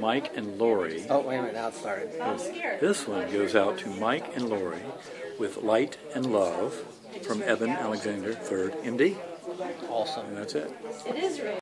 Mike and Lori. Oh, wait a minute, now it started. This one goes out to Mike and Lori with Light and Love from Eben Alexander, 3rd MD. Awesome. And that's it. It is really